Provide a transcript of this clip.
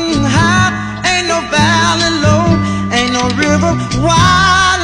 mountain high, ain't no valley low, ain't no river wide.